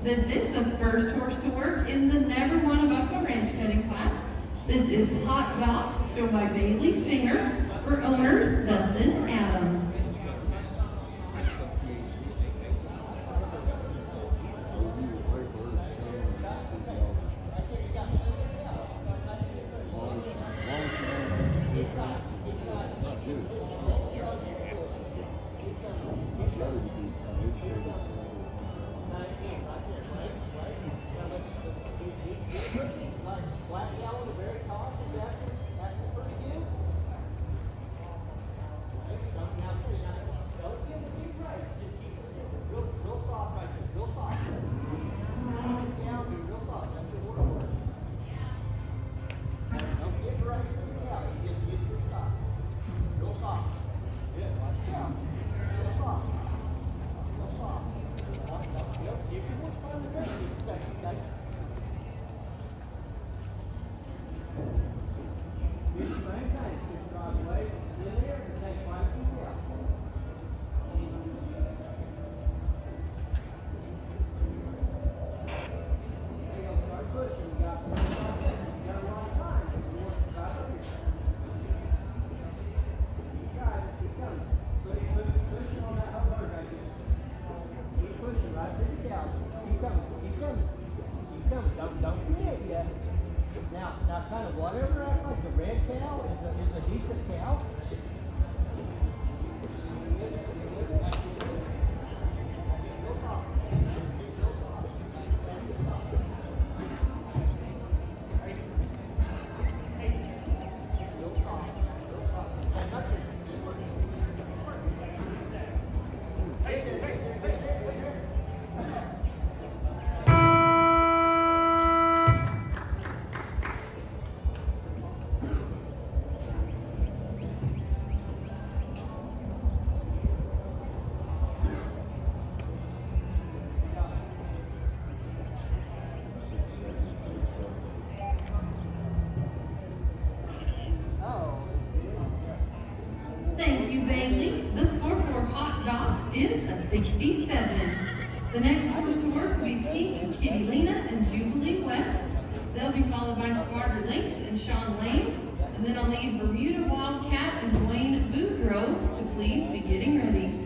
This is the first horse to work in the Never Won a Buckle ranch cutting class. This is Hot Docs, shown by Bailey Singer, for owners Dustin Adams. Now, kind of whatever acts like the red cow is a decent cow. Thank you, Bailey. The score for Hot Docs is a 67. The next horse to work will be Pink, Kitty Lena, and Jubilee West. They'll be followed by Smarter Lynx and Sean Lane. And then I'll need Bermuda Wildcat and Dwayne Boudreaux to please be getting ready.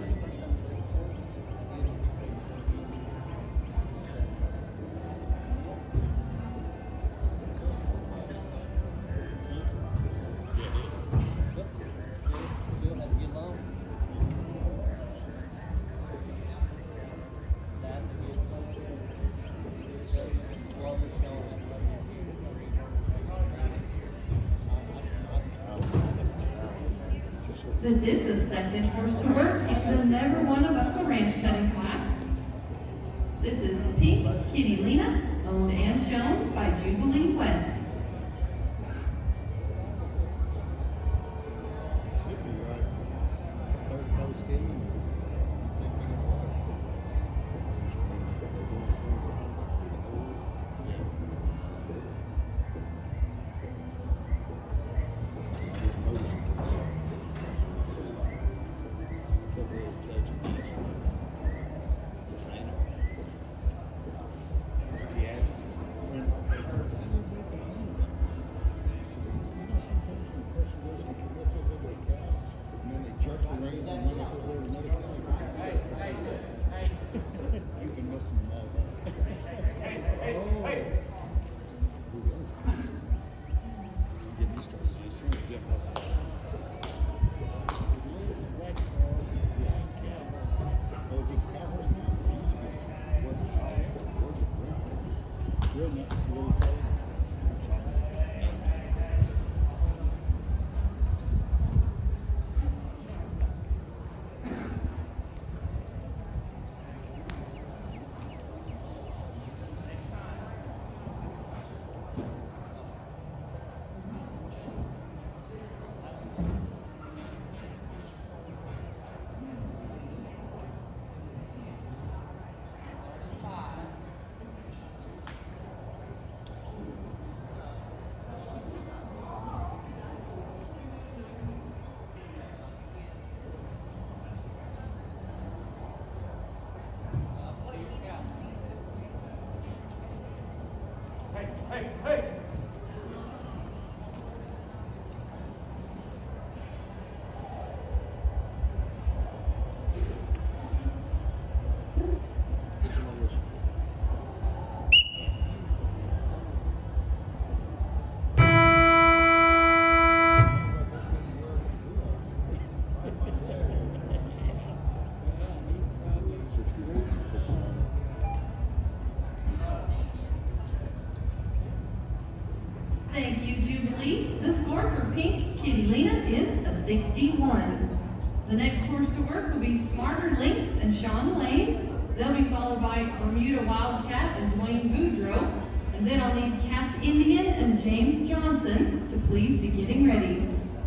This is the second horse to work in the Never Won a Buckle ranch cutting class. This is Pink, Kitty Lena, owned and shown by Jubilee West. Should be right. Third post game. Same thing as last year. You've been missing them all day. Oh. Get me started. He's trying to get up. Oh, is he a cow horse now? He used to be a real nice little fellow. Jubilee. The score for Pink Kitty Lena is a 61. The next horse to work will be Smarter Lynx and Sean Lane. They'll be followed by Bermuda Wildcat and Dwayne Boudreaux. And then I'll need Cat's Indian and James Johnson to please be getting ready.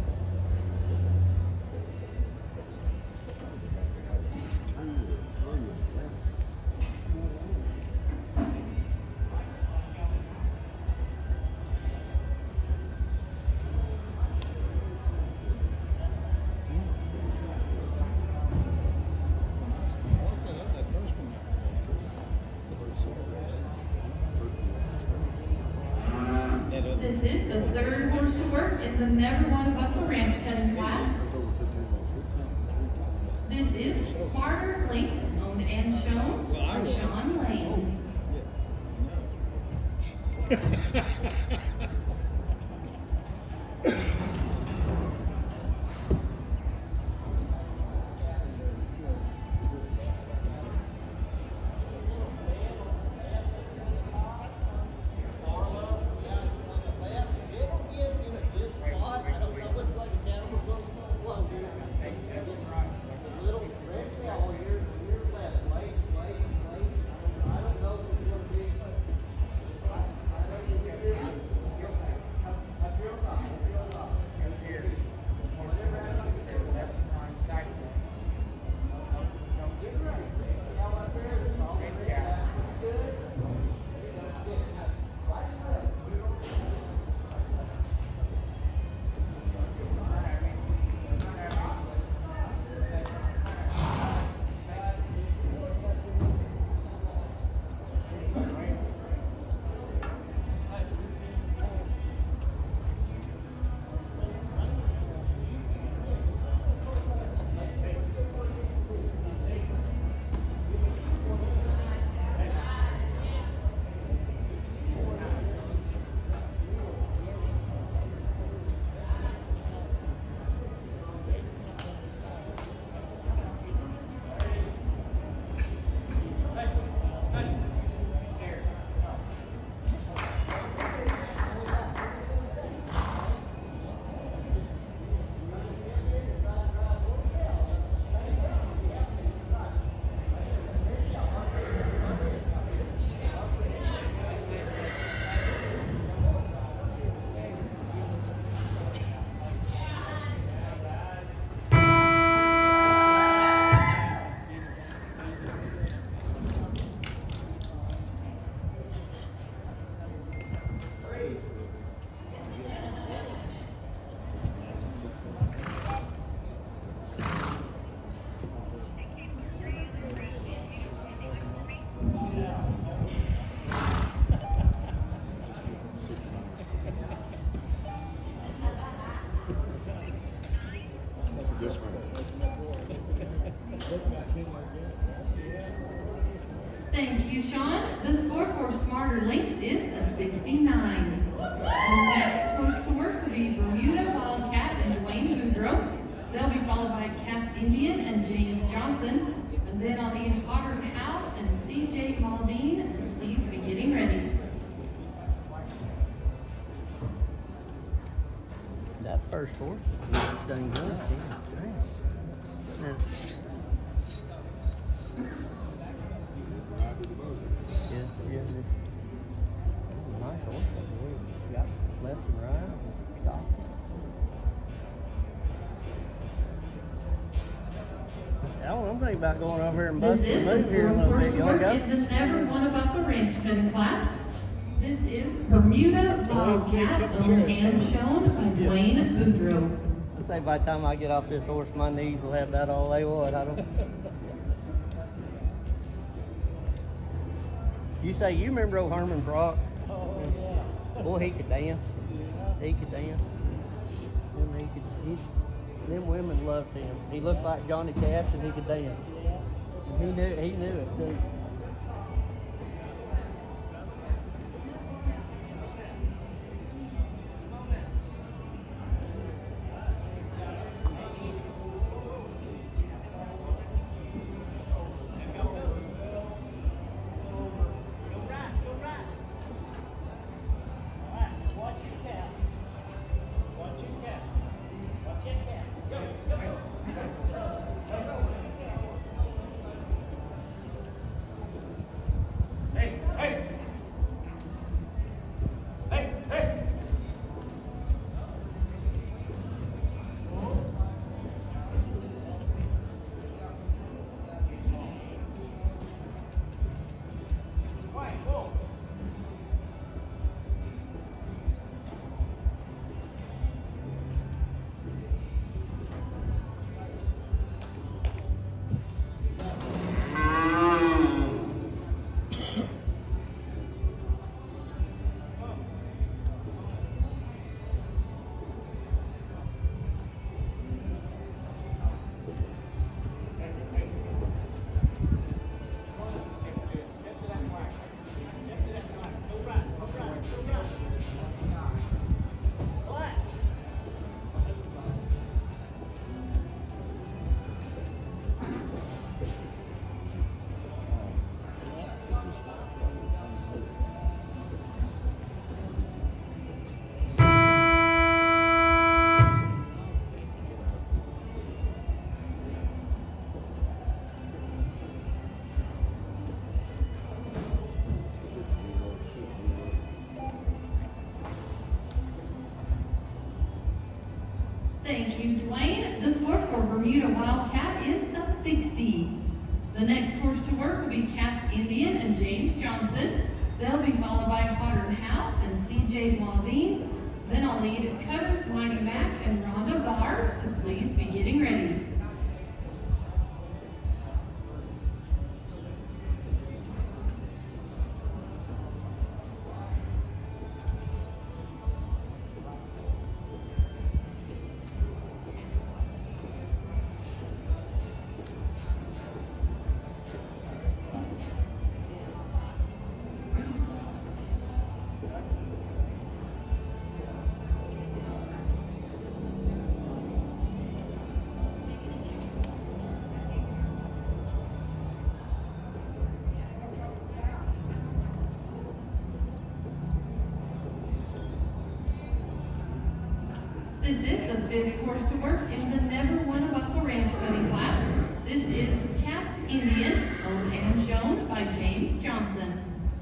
This is the third horse to work in the Never Won a Buckle Ranch cutting class. This is Smarter Lynx, owned and shown by Sean Lane. Thank you, Sean. The score for Smarter Lynx is a 69. The next horse to work will be Bermuda Wildcat and Dwayne Boudreaux. They'll be followed by Cat's Indian and James Johnson. And then I'll need Hotter Hal and CJ Maldine to please be getting ready. That first horse is done good. Nice horse. Got left and right. Stop. I'm thinking about going over here and This busting is the the move here a fourth little horse bit. to You wanna work go? in the Never Won a Buckle Ranch cutting class. This is Bermuda Wildcat, owned and shown by Dwayne Boudreaux. I say by the time I get off this horse, my knees will have that all they want. I don't. You say you remember old Herman Brock? Oh, yeah. Boy, he could dance. He could dance. Them women loved him. He looked like Johnny Cash and he could dance. And he knew it too. Thank you, Dwayne. The score for Bermuda Wildcat is a 60. The next horse to work will be Cats Indian and James Johnson. They'll be followed by Hotter House and CJ Waldine. Then I'll need Cutters, Mighty Mac, and Rhonda Barr to please be getting ready. This is the fifth horse to work in the Never Won a Buckle Ranch cutting class. This is Cats Indian, owned and shown by James Johnson.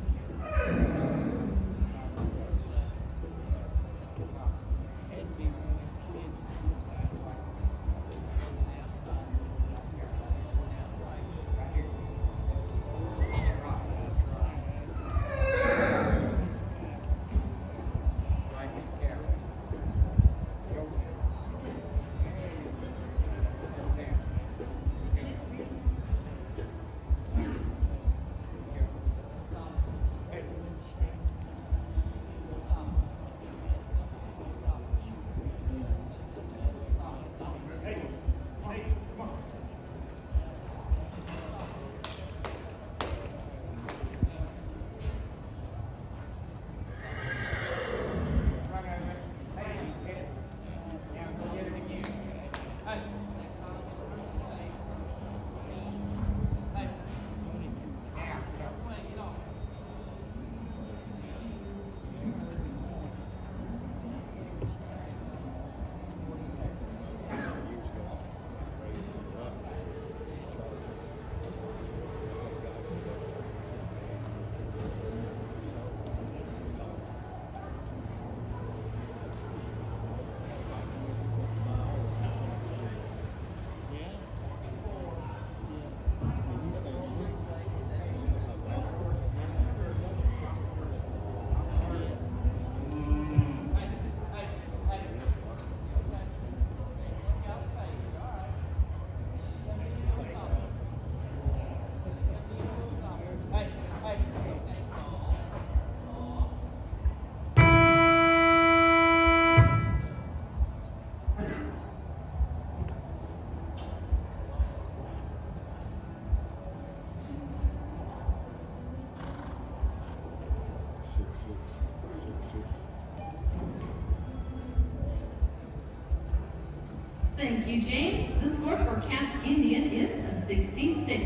Thank you, James. The score for Cats Indian is a 66.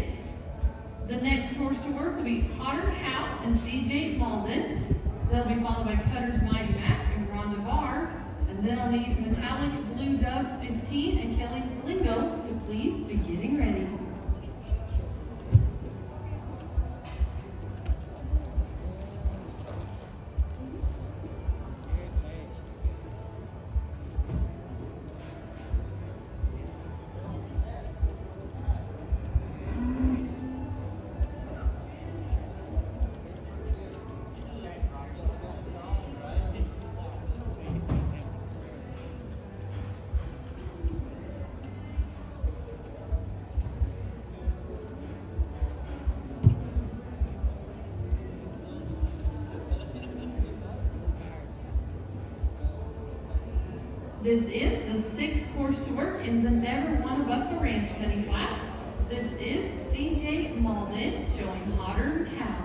The next horse to work will be Hotter House and CJ Malden. They'll be followed by Cutters Mighty Mac and Rhonda Barr. And then I'll need Metallic Blue Dove 15 and Kelly Slingo to please be getting ready. This is the sixth horse to work in the Never Won a Buckle Ranch cutting class. This is CJ Malden showing Hotter House.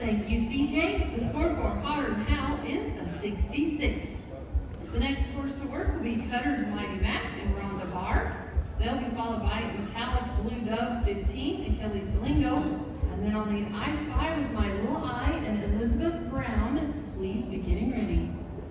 Thank you, CJ. The score for Potter and Howell is a 66. The next horse to work will be Cutter's Mighty Mac and Rhonda Barr. They'll be followed by Metallic Blue Dove 15 and Kelly Salingo. And then I'll need I Spy with My Little Eye and Elizabeth Brown. Please be getting ready.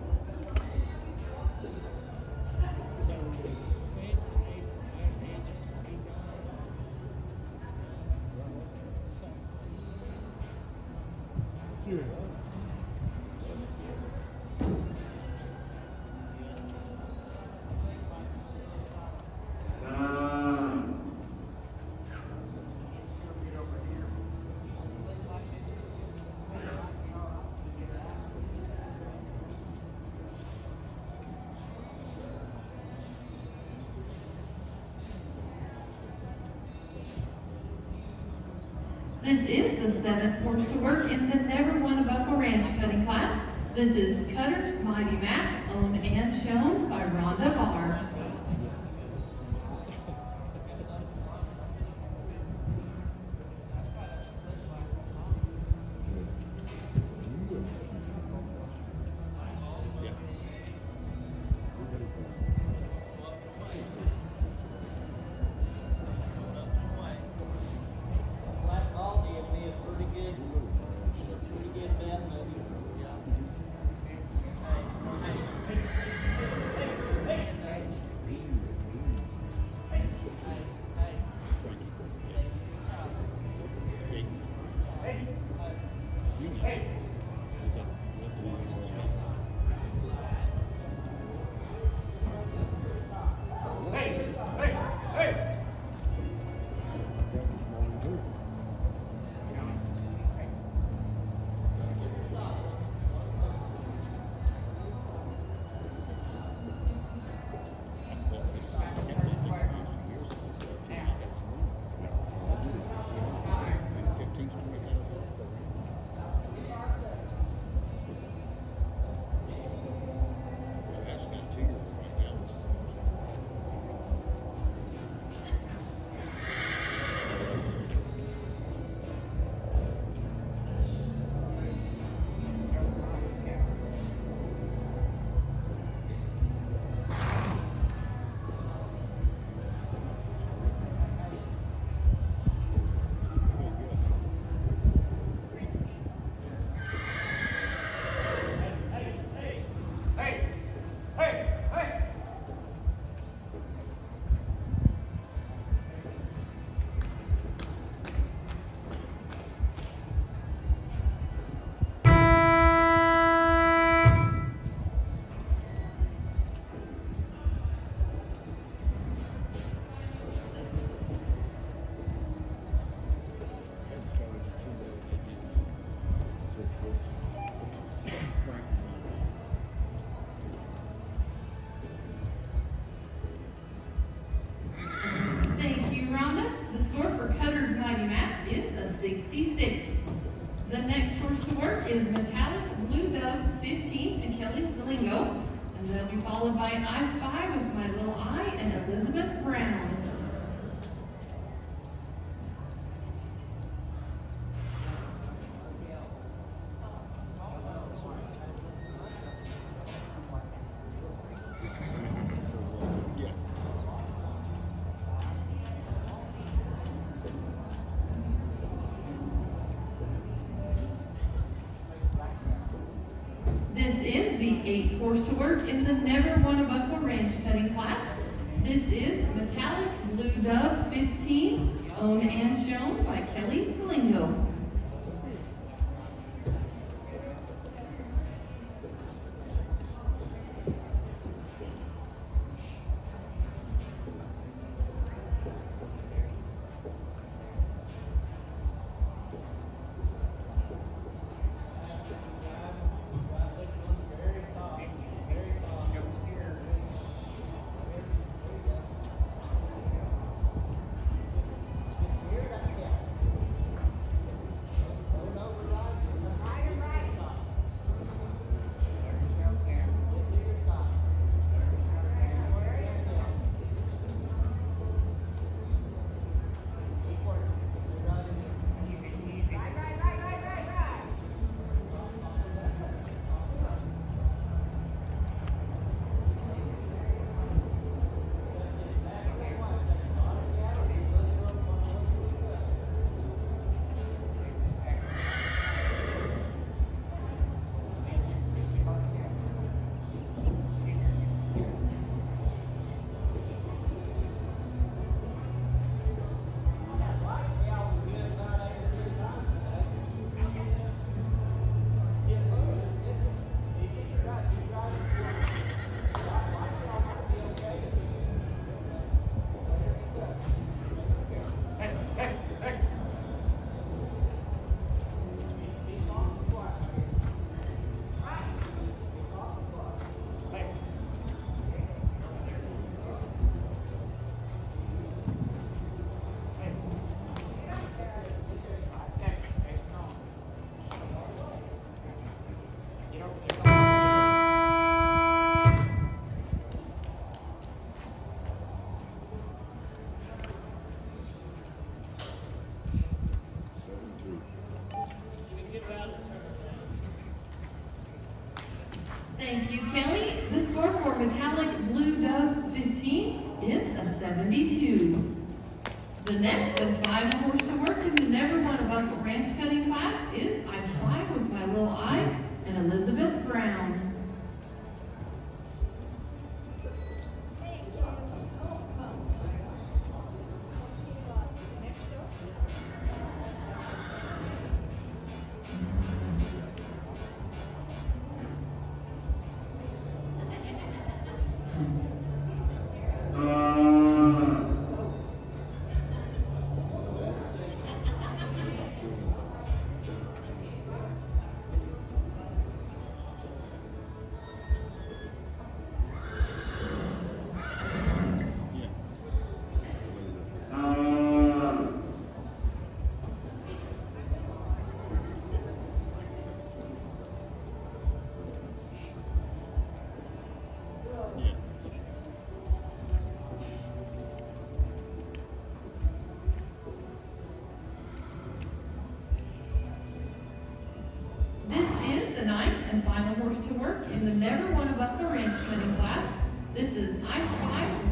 This is the 7th horse to work in the Never Won a Buckle Ranch cutting class. This is Cutter's Mighty Mac, owned and shown by Rhonda Barr. Is Metallic Blue Dove 15 and Kelly Salingo. And they'll be followed by I Spy with My Little Eye and Elizabeth Brown. This is the 8th horse to work in the Never Won a Buckle Ranch cutting class. This is Metallic Blue Dove 15, owned and shown by Kelly Salingo. Thank you, Kelly. The score for Metallic Blue Dove 15 is a 72. The next of 5 horse to work in the Never Won a Bucket Ranch Cutting class is I Fly with My Little Eye and Elizabeth Brown. The ninth and final horse to work in the Never Won a Bucket Ranch Cutting class. This is I Fly